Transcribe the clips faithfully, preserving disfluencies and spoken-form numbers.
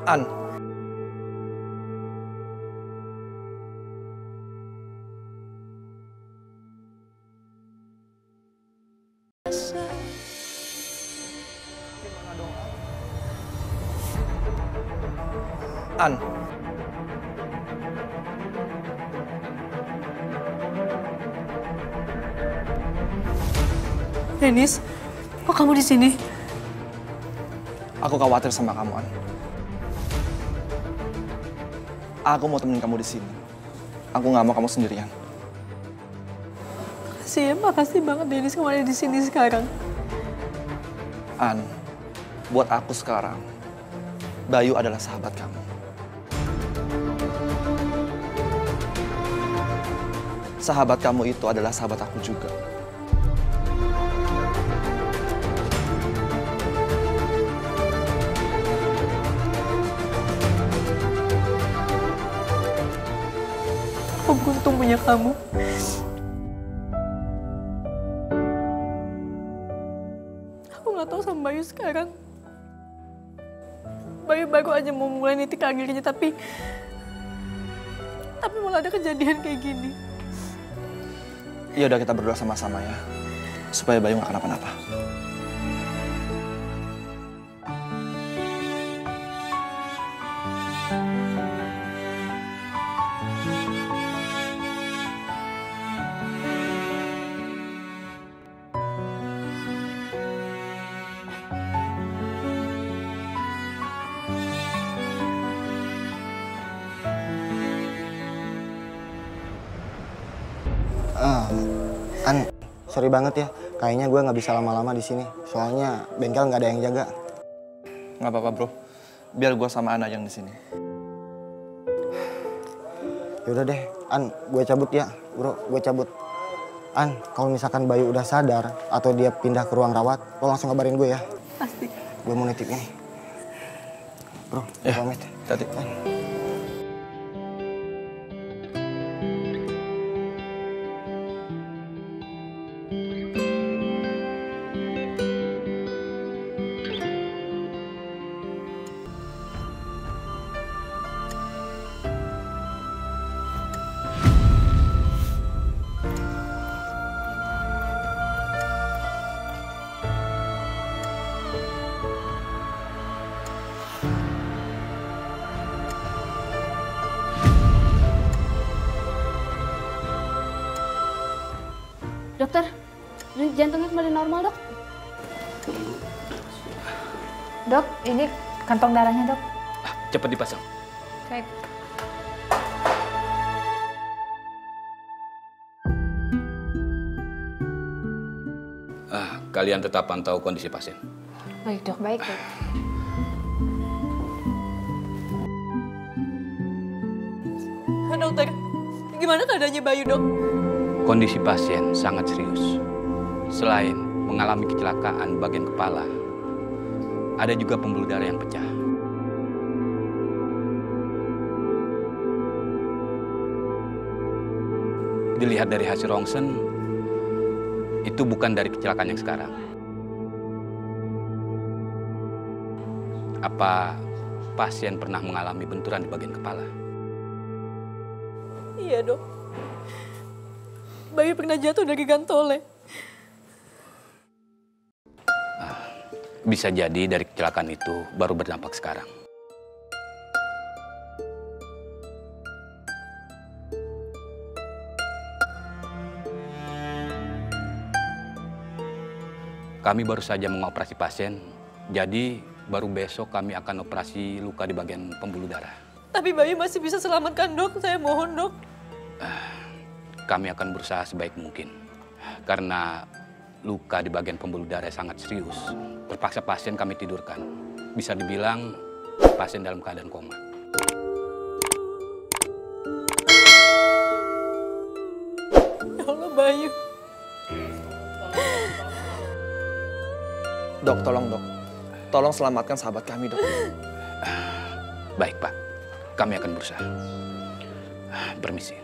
An. An. Dennis, kok kamu di sini? Aku khawatir sama kamu, An. Aku mau temenin kamu di sini. Aku nggak mau kamu sendirian. Makasih ya, makasih banget Dennis kamu ada di sini sekarang. An, buat aku sekarang, Bayu adalah sahabat kamu. Sahabat kamu itu adalah sahabat aku juga. Aku beruntung punya kamu. Aku nggak tahu sama Bayu sekarang. Bayu baru aja mau mulai niti karirnya, tapi... Tapi malah ada kejadian kayak gini. Ya udah, kita berdoa sama-sama ya, supaya Bayu nggak kenapa-napa. Ah, An, sorry banget ya. Kayaknya gue nggak bisa lama-lama di sini. Soalnya bengkel nggak ada yang jaga. Nggak apa-apa, bro. Biar gue sama Ana yang di sini. Yaudah deh, An, gue cabut ya, bro. Gue cabut. An, kalau misalkan Bayu udah sadar atau dia pindah ke ruang rawat, lo langsung kabarin gue ya. Pasti. Gue mau nitip ini. Bro, gue Ya, pamit. tadi. Dokter, ini jantungnya kembali normal, dok. Dok, ini kantong darahnya, dok. Ah, cepat dipasang. Baik. Ah, kalian tetap pantau kondisi pasien. Baik, dok. Baik, dok. Dokter, gimana keadaannya Bayu, dok? Kondisi pasien sangat serius. Selain mengalami kecelakaan bagian kepala, ada juga pembuluh darah yang pecah. Dilihat dari hasil rongsen, itu bukan dari kecelakaan yang sekarang. Apa pasien pernah mengalami benturan di bagian kepala? Iya, dok. Bayu pernah jatuh dari gantole. Bisa jadi dari kecelakaan itu baru berdampak sekarang. Kami baru saja mengoperasi pasien, jadi baru besok kami akan operasi luka di bagian pembuluh darah. Tapi Bayu masih bisa selamatkan, dok. Saya mohon, dok. Kami akan berusaha sebaik mungkin. Karena luka di bagian pembuluh darah sangat serius, terpaksa pasien kami tidurkan. Bisa dibilang pasien dalam keadaan koma. Ya Allah, Bayu. Dok, tolong dok. Tolong selamatkan sahabat kami, dok. Baik, Pak. Kami akan berusaha. Permisi.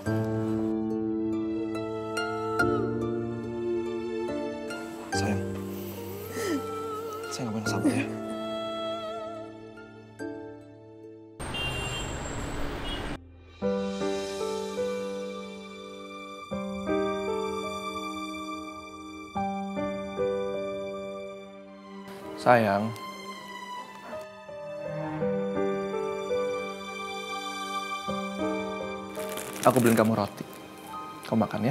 Sayang, saya nggak boleh sabar ya. Sayang. Aku beliin kamu roti. Kamu makan ya.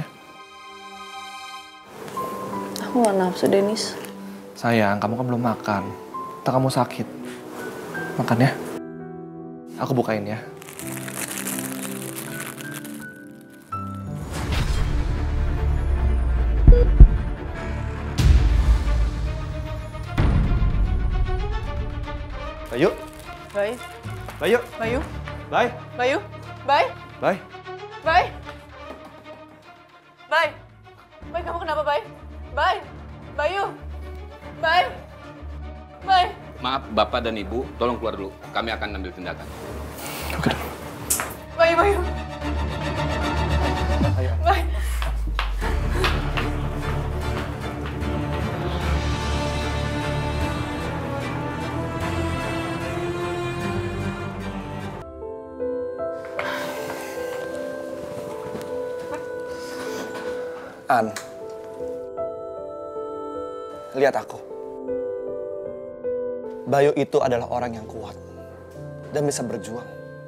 Aku gak nafsu, Denis. Sayang, kamu kan belum makan. Ntar kamu sakit. Makan ya. Aku bukain ya. Bayu. Bayu. Bayu. Bayu. Bye. Bayu. Bye. Bye. Bye. Bye. Bye, kamu kenapa, Bye? Bye. Bayu. Bye. Bye. Maaf, Bapak dan Ibu, tolong keluar dulu. Kami akan ambil tindakan. Oke. Bayu, Bayu. Ayo. Bye. An, lihat aku. Bayu itu adalah orang yang kuat dan bisa berjuang.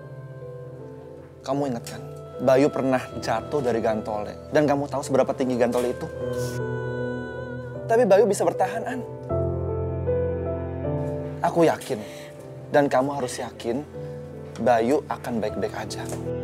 Kamu ingat kan, Bayu pernah jatuh dari gantole. Dan kamu tahu seberapa tinggi gantole itu? Tapi Bayu bisa bertahan, An. Aku yakin, dan kamu harus yakin, Bayu akan baik-baik aja.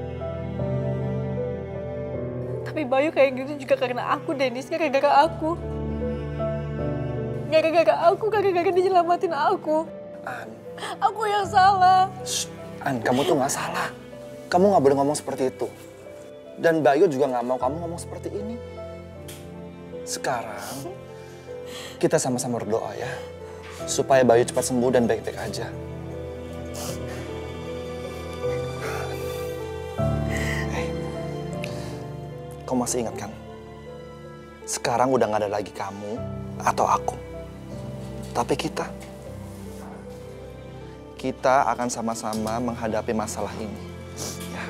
Tapi Bayu kayak gitu juga karena aku, Denis. Gara-gara aku. Gara-gara aku, gara-gara dia nyelamatin aku. An. Aku yang salah. Shh, An, kamu tuh gak salah. Kamu gak boleh ngomong seperti itu. Dan Bayu juga gak mau kamu ngomong seperti ini. Sekarang, kita sama-sama berdoa ya. Supaya Bayu cepat sembuh dan baik-baik aja. Hey, kamu masih ingat kan? Sekarang udah gak ada lagi kamu atau aku. Tapi kita. Kita akan sama-sama menghadapi masalah ini. Ya.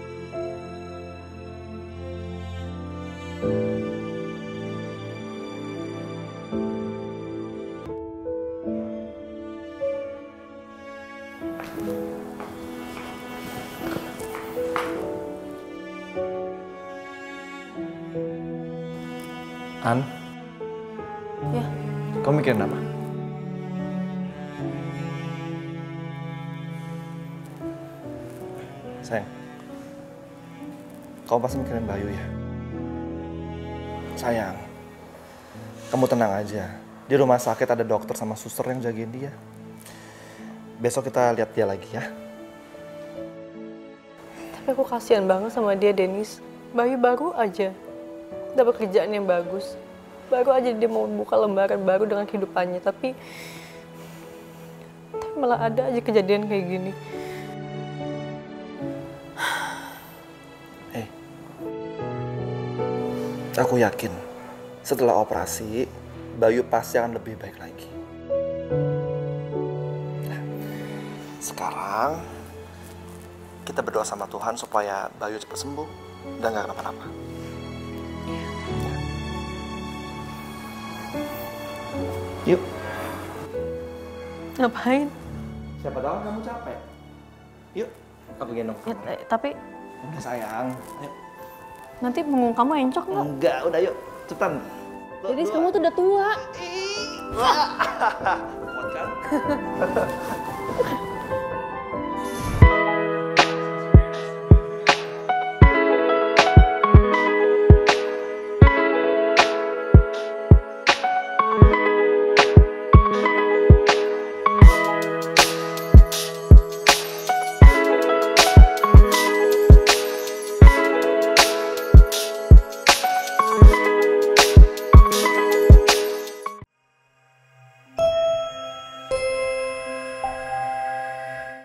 An? Ya. Kamu mikirin apa? Sayang, kamu pasti mikirin Bayu ya? Sayang, kamu tenang aja. Di rumah sakit ada dokter sama suster yang jagain dia. Besok kita lihat dia lagi ya. Tapi aku kasihan banget sama dia, Denis. Bayu baru aja dapat kerjaan yang bagus. Baru aja dia mau buka lembaran baru dengan kehidupannya. Tapi, tapi malah ada aja kejadian kayak gini. Eh, aku yakin setelah operasi, Bayu pasti akan lebih baik lagi. Nah, sekarang kita berdoa sama Tuhan supaya Bayu cepat sembuh dan gak kenapa-napa. Yuk. Ngapain? Siapa tahu kamu capek. Yuk, aku gendong. Ya, eh, tapi Udah sayang. Ayo. nanti punggung kamu encok nggak? Enggak, udah yuk. Cepetan. Denis, kamu tuh udah tua. Kuat kan?